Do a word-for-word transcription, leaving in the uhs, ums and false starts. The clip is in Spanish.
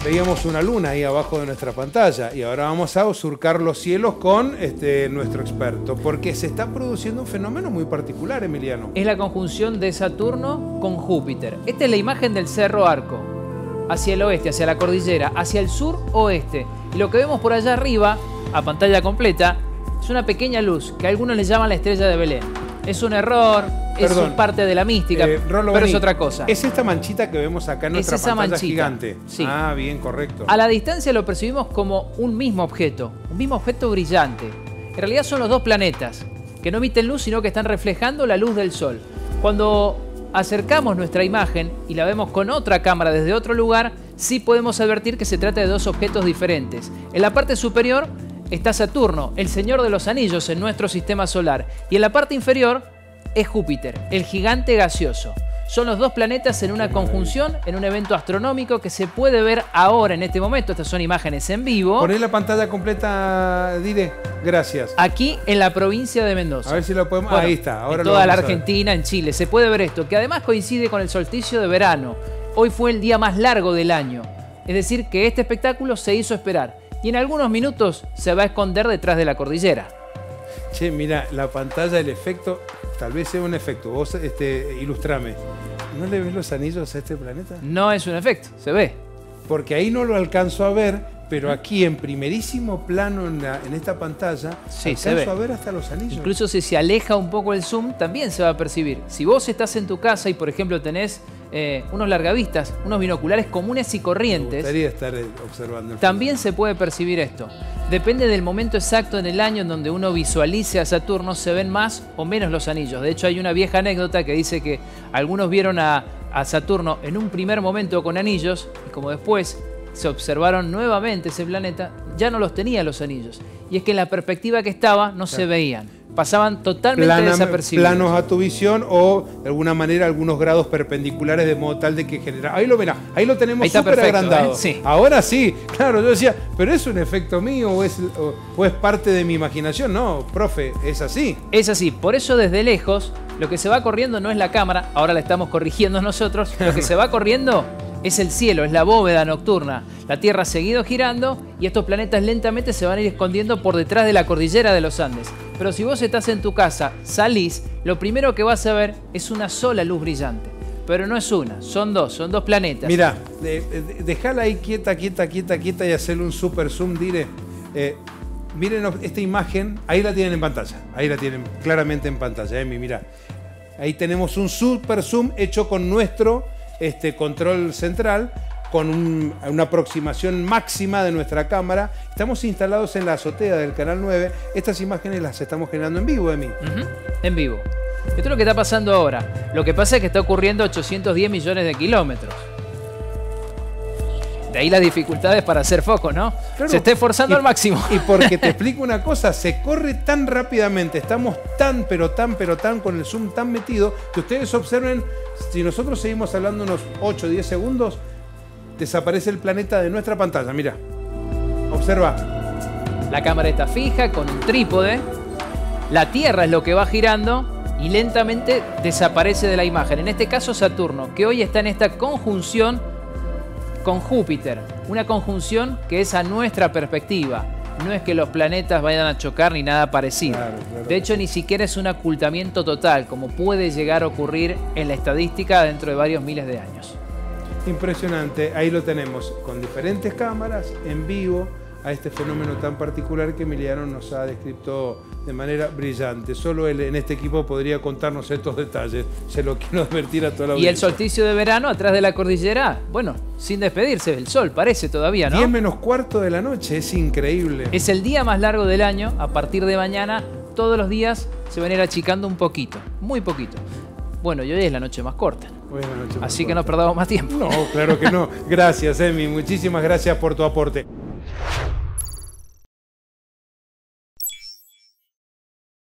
Veíamos una luna ahí abajo de nuestra pantalla y ahora vamos a surcar los cielos con este, nuestro experto, porque se está produciendo un fenómeno muy particular, Emiliano. Es la conjunción de Saturno con Júpiter. Esta es la imagen del Cerro Arco, hacia el oeste, hacia la cordillera, hacia el sur-oeste. Y lo que vemos por allá arriba, a pantalla completa, es una pequeña luz que a algunos le llaman la estrella de Belén. Es un error, Perdón, es parte de la mística, eh, Rolo, pero Boni, es otra cosa. ¿Es esta manchita que vemos acá en nuestra es esa pantalla manchita, gigante? Sí. Ah, bien, correcto. A la distancia lo percibimos como un mismo objeto, un mismo objeto brillante. En realidad son los dos planetas, que no emiten luz, sino que están reflejando la luz del Sol. Cuando acercamos nuestra imagen y la vemos con otra cámara desde otro lugar, sí podemos advertir que se trata de dos objetos diferentes. En la parte superior está Saturno, el señor de los anillos en nuestro sistema solar, y en la parte inferior es Júpiter, el gigante gaseoso. Son los dos planetas en una conjunción, en un evento astronómico que se puede ver ahora, en este momento. Estas son imágenes en vivo. Poné la pantalla completa, Dire. Gracias. Aquí en la provincia de Mendoza. A ver si lo podemos... Bueno, ahí está. Ahora en toda lo la vamos a ver. Argentina, en Chile. Se puede ver esto, que además coincide con el solsticio de verano. Hoy fue el día más largo del año. Es decir, que este espectáculo se hizo esperar. Y en algunos minutos se va a esconder detrás de la cordillera. Che, mira, la pantalla, el efecto... Tal vez sea un efecto. Vos este, ilustrame. ¿No le ves los anillos a este planeta? No es un efecto, se ve. Porque ahí no lo alcanzo a ver, pero aquí en primerísimo plano en, la, en esta pantalla sí, alcanzo se ve. a ver hasta los anillos. Incluso si se aleja un poco el zoom, también se va a percibir. Si vos estás en tu casa y, por ejemplo, tenés eh, unos largavistas, unos binoculares comunes y corrientes, me gustaría estar observando el también fondo. Se puede percibir esto. Depende del momento exacto en el año en donde uno visualice a Saturno, se ven más o menos los anillos. De hecho, hay una vieja anécdota que dice que algunos vieron a, a Saturno en un primer momento con anillos y como después se observaron nuevamente ese planeta, ya no los tenía los anillos. Y es que en la perspectiva que estaba no se veían. Pasaban totalmente Plana, desapercibidos. Planos a tu visión o de alguna manera algunos grados perpendiculares de modo tal de que genera... Ahí lo verá, ahí lo tenemos súper agrandado. ¿eh? Sí. Ahora sí, claro, yo decía, pero ¿es un efecto mío o es, o, o es parte de mi imaginación? No, profe, es así. Es así, por eso desde lejos lo que se va corriendo no es la cámara, ahora la estamos corrigiendo nosotros, lo que se va corriendo es el cielo, es la bóveda nocturna. La Tierra ha seguido girando y estos planetas lentamente se van a ir escondiendo por detrás de la cordillera de los Andes. Pero si vos estás en tu casa, salís, lo primero que vas a ver es una sola luz brillante. Pero no es una, son dos, son dos planetas. Mirá, de, de, dejala ahí quieta, quieta, quieta, quieta y hacerle un super zoom, Dire. Eh, miren esta imagen, ahí la tienen en pantalla, ahí la tienen claramente en pantalla, Emi, mirá. Ahí tenemos un super zoom hecho con nuestro este, control central, con un, una aproximación máxima de nuestra cámara. Estamos instalados en la azotea del Canal nueve. Estas imágenes las estamos generando en vivo, Emi. Uh-huh. En vivo. Esto es lo que está pasando ahora. Lo que pasa es que está ocurriendo a ochocientos diez millones de kilómetros. De ahí las dificultades para hacer foco, ¿no? Claro. Se está esforzando y, al máximo. Y porque te explico una cosa, se corre tan rápidamente, estamos tan, pero tan, pero tan con el zoom tan metido, que ustedes observen, si nosotros seguimos hablando unos ocho o diez segundos, desaparece el planeta de nuestra pantalla. Mira, observa. La cámara está fija con un trípode. La Tierra es lo que va girando y lentamente desaparece de la imagen. En este caso Saturno, que hoy está en esta conjunción con Júpiter. Una conjunción que es a nuestra perspectiva. No es que los planetas vayan a chocar ni nada parecido. Claro, claro. De hecho, ni siquiera es un ocultamiento total, como puede llegar a ocurrir en la estadística dentro de varios miles de años. Impresionante, ahí lo tenemos con diferentes cámaras en vivo a este fenómeno tan particular que Emiliano nos ha descrito de manera brillante. Solo él en este equipo podría contarnos estos detalles, se lo quiero advertir a toda la audiencia. Y el solsticio de verano atrás de la cordillera, bueno, sin despedirse del sol, parece todavía, ¿no? diez menos cuarto de la noche, es increíble. Es el día más largo del año, a partir de mañana todos los días se van a ir achicando un poquito, muy poquito. Bueno, y hoy es la noche más corta. Hoy es la noche más Así corta. que no perdamos más tiempo. No, claro que no. Gracias, Emi. Muchísimas gracias por tu aporte.